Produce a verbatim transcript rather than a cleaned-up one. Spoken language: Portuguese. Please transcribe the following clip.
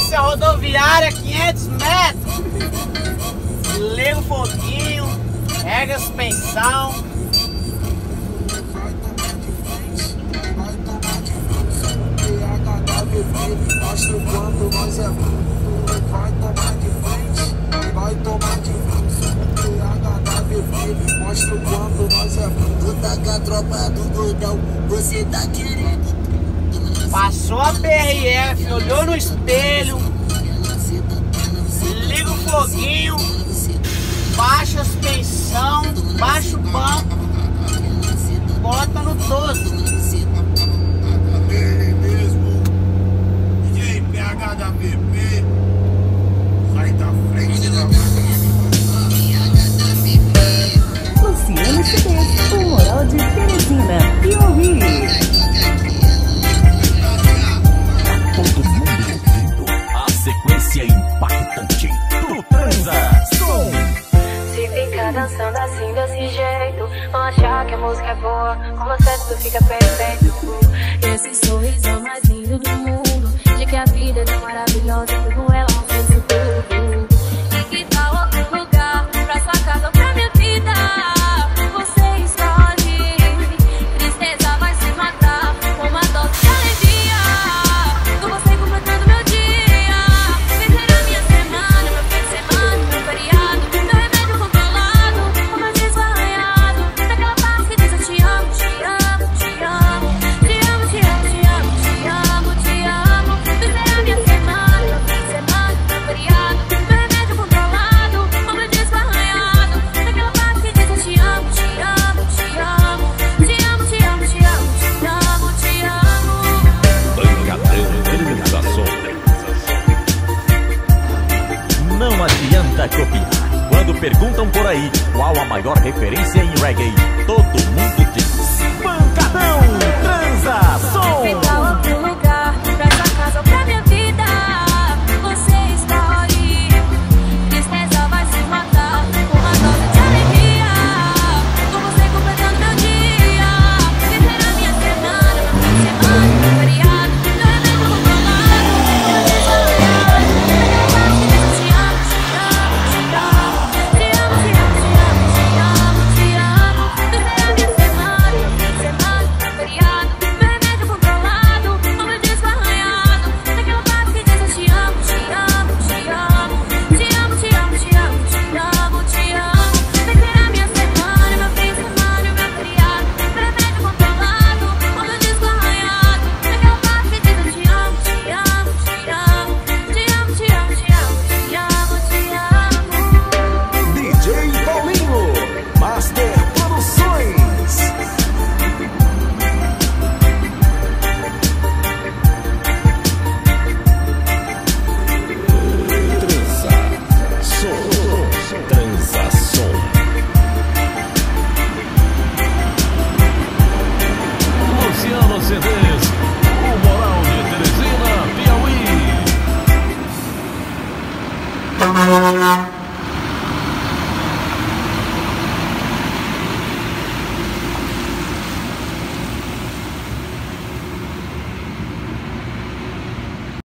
Desce a rodoviária, quinhentos metros. Liga o foguinho, pega a suspensão. Mostra o quanto nós é bom. Vai tomar de frente, vai tomar de frente. Mostra o quanto nós é bom. Tu tá com a tropa do doidão, você tá querendo. Passou a P R F, olhou no espelho, liga o foguinho, baixa a suspensão, baixa o banco, bota no toso. Ele mesmo, D J P H da P P, sai da frente da Luciano C D, o Moral de Teresina, Piauí. Todo mundo ouvindo a sequência impactante do Transa Som. Se ficar dançando assim desse jeito, vão achar que a música é boa, com você tudo fica perfeito. Esse sorriso é o mais lindo do mundo, de que a vida é tão maravilhosa, com ela não fez tudo. E que tal outro lugar, pra sua casa ou pra minha vida? Você escolhe, tristeza vai se matar, com uma dose de alegria. Com você completando meu dia, vencer a minha semana, meu fim de semana, meu feriado, meu remédio controlado, o meu disco arranhado, naquela parte que diz eu te amo, te amo, te amo, te amo, te amo, te amo, te amo, te amo, vencer a minha semana, meu fim de semana, meu feriado, meu remédio controlado, o meu disco arranhado, naquela parte que diz eu te amo, te amo, te amo, te amo, te amo, te amo, te amo, te amo. Pancadão Transa Som. Não adianta copiar. Quando perguntam por aí qual a maior referência em reggae, todo mundo diz Pancadão Transa Som. Fica outro lugar, pra sua casa ou pra minha vida, você escolhe. Tristeza vai se matar, uma dose de alegria, com você completando meu dia, vencer a minha semana, meu fim de semana, meu feriado, meu remédio controlado, meu desarranhado, naquela parte que diz eu te amo, te amo, te amo, te amo, te amo, te amo, te amo, te amo, vencer a minha semana, meu fim de semana, meu feriado, meu remédio controlado, o meu disco arranhado, naquela parte que diz eu te amo, te amo, te amo, te amo, te amo, te amo, te amo, te amo, vencer a minha semana, meu fim de semana, meu feriado, meu remédio controlado, o meu disco arranhado, naquela parte que diz eu te amo, te amo, te amo, te amo, te amo, te amo, te amo, te amo. D J Paulinho, Master Produções. Transa Som. Transa Som. Luciano C Ds, o Moral de Teresina, Piauí.